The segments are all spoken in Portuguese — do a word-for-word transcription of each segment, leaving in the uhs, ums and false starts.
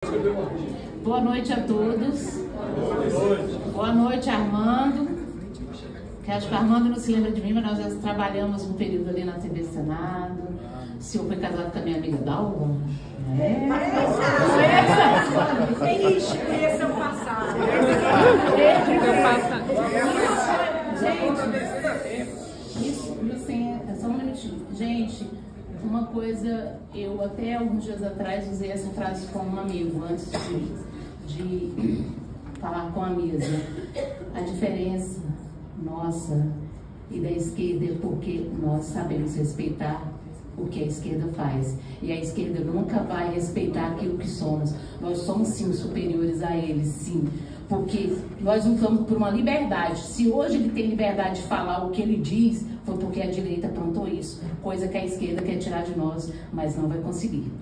Boa noite a todos. Boa noite, Armando. Que acho que o Armando não se lembra de mim, mas nós já trabalhamos um período ali na T V Senado. O senhor foi casado com a minha amiga Dalva? É. Ixi, esse é o passado. Gente, isso, licença, só um minutinho. Gente, uma coisa, eu até alguns dias atrás usei essa frase com um amigo, antes de, de falar com a mesa. A diferença nossa e da esquerda é porque nós sabemos respeitar o que a esquerda faz. E a esquerda nunca vai respeitar aquilo que somos. Nós somos sim superiores a eles, sim. Porque nós lutamos por uma liberdade. Se hoje ele tem liberdade de falar o que ele diz, foi porque a direita aprontou isso. Coisa que a esquerda quer tirar de nós, mas não vai conseguir.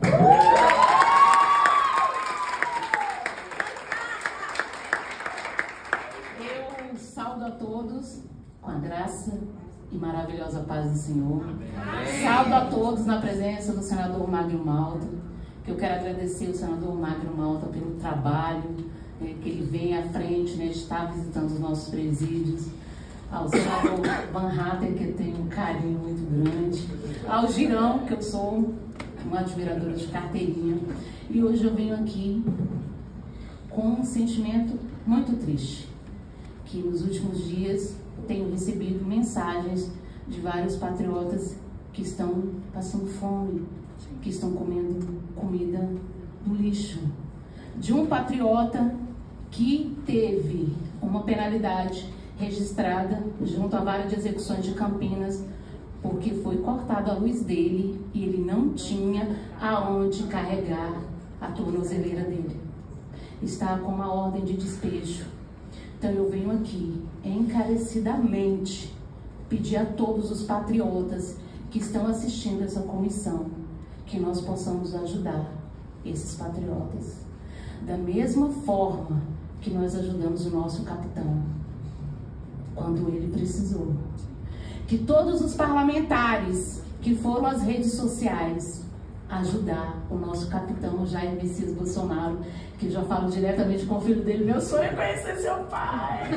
Eu saúdo a todos com a graça e maravilhosa paz do Senhor. Saúdo a todos na presença do senador Magno Malta, que eu quero agradecer ao senador Magno Malta pelo trabalho, né, que ele vem à frente, né, está visitando os nossos presídios. Ao senador Van Hatten, que eu tenho um carinho muito grande. Ao Girão, que eu sou uma admiradora de carteirinha. E hoje eu venho aqui com um sentimento muito triste, que nos últimos dias tenho recebido mensagens de vários patriotas que estão passando fome, que estão comendo comida do lixo. De um patriota que teve uma penalidade registrada junto à vara de execuções de Campinas, porque foi cortada a luz dele e ele não tinha aonde carregar a tornozeleira dele. Está com uma ordem de despejo. Então eu venho aqui encarecidamente pedir a todos os patriotas que estão assistindo essa comissão que nós possamos ajudar esses patriotas da mesma forma que nós ajudamos o nosso capitão quando ele precisou. Que todos os parlamentares que foram às redes sociais ajudar o nosso capitão Jair Messias Bolsonaro, que eu já falo diretamente com o filho dele, meu sonho é conhecer seu pai.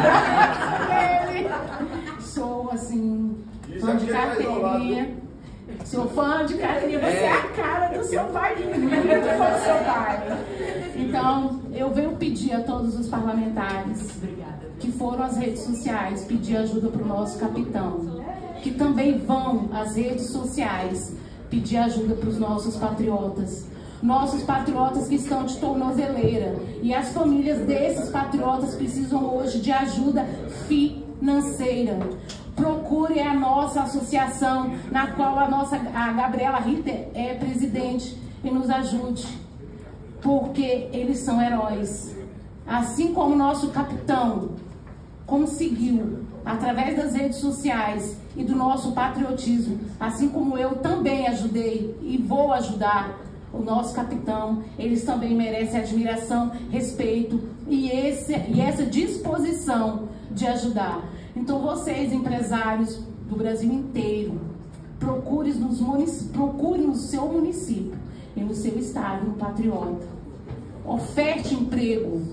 Ele. Sou, assim, fã de carteirinha. Sou fã de carteirinha. Você é a cara do seu pai, muito fã do seu pai. Então, eu venho pedir a todos os parlamentares que foram às redes sociais pedir ajuda para o nosso capitão, que também vão às redes sociais pedir ajuda para os nossos patriotas. Nossos patriotas que estão de tornozeleira. E as famílias desses patriotas precisam hoje de ajuda financeira. Procure a nossa associação, na qual a nossa a Gabriela Ritter é presidente, e nos ajude. Porque eles são heróis. Assim como o nosso capitão conseguiu, através das redes sociais e do nosso patriotismo, assim como eu também ajudei e vou ajudar o nosso capitão, eles também merecem admiração, respeito e, esse, e essa disposição de ajudar. Então vocês, empresários do Brasil inteiro, procure, nos procure no seu município e no seu estado um patriota. Oferte emprego,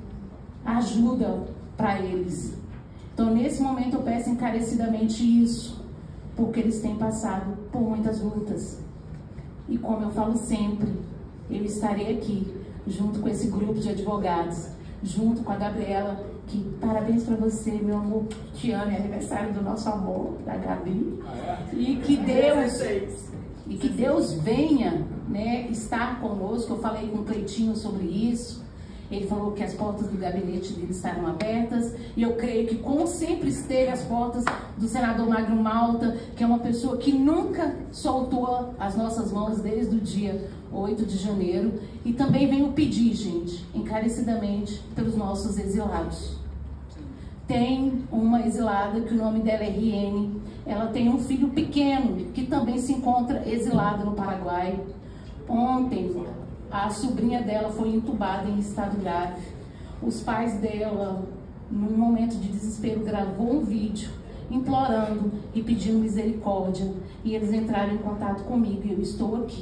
ajuda para eles. Então, nesse momento, eu peço encarecidamente isso, porque eles têm passado por muitas lutas. E como eu falo sempre, eu estarei aqui, junto com esse grupo de advogados, junto com a Gabriela, que parabéns para você, meu amor, te amo, é aniversário do nosso amor, da Gabi. E que Deus, e que Deus venha, né, estar conosco. Eu falei com o Cleitinho sobre isso. Ele falou que as portas do gabinete dele estarão abertas, e eu creio que, como sempre esteve as portas do senador Magno Malta, que é uma pessoa que nunca soltou as nossas mãos desde o dia oito de janeiro, e também venho pedir, gente, encarecidamente, pelos nossos exilados. Tem uma exilada que o nome dela é Riene, ela tem um filho pequeno que também se encontra exilado no Paraguai. Ontem, a sobrinha dela foi entubada em estado grave. Os pais dela, num momento de desespero, gravou um vídeo implorando e pedindo misericórdia. E eles entraram em contato comigo e eu estou aqui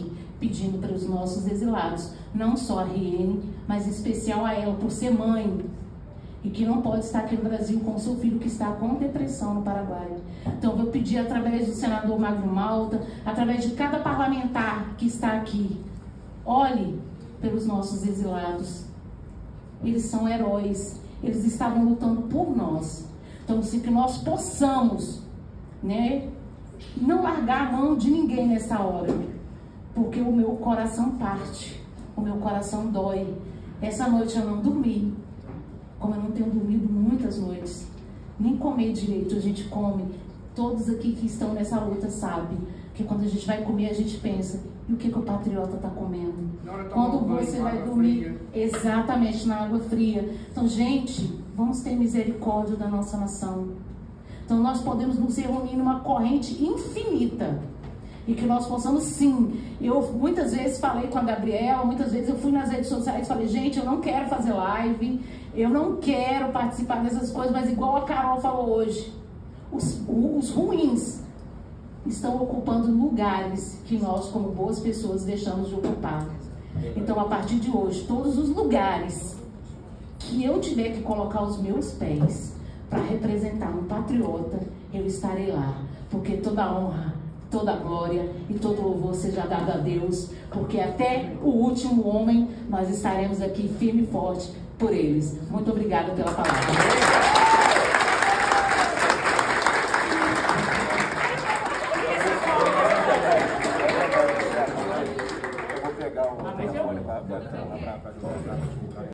pedindo para os nossos exilados, não só a Riene, mas em especial a ela, por ser mãe, e que não pode estar aqui no Brasil com o seu filho que está com depressão no Paraguai. Então eu vou pedir através do senador Magno Malta, através de cada parlamentar que está aqui, olhe pelos nossos exilados. Eles são heróis, eles estavam lutando por nós. Então, se que nós possamos, né, não largar a mão de ninguém nessa hora, porque o meu coração parte, o meu coração dói. Essa noite eu não dormi, como eu não tenho dormido muitas noites, nem comer direito. A gente come, todos aqui que estão nessa luta sabem que quando a gente vai comer, a gente pensa, e o que, que o patriota está comendo? Quando você vai dormir, exatamente, na água fria. Então, gente, vamos ter misericórdia da nossa nação. Então, nós podemos nos reunir numa corrente infinita. E que nós possamos, sim. Eu muitas vezes falei com a Gabriela, muitas vezes eu fui nas redes sociais e falei, gente, eu não quero fazer live, eu não quero participar dessas coisas, mas igual a Carol falou hoje, os, os ruins estão ocupando lugares que nós, como boas pessoas, deixamos de ocupar. Então, a partir de hoje, todos os lugares que eu tiver que colocar os meus pés para representar um patriota, eu estarei lá, porque toda honra, toda glória e todo louvor seja dado a Deus, porque até o último homem nós estaremos aqui firme e forte por eles. Muito obrigada pela palavra.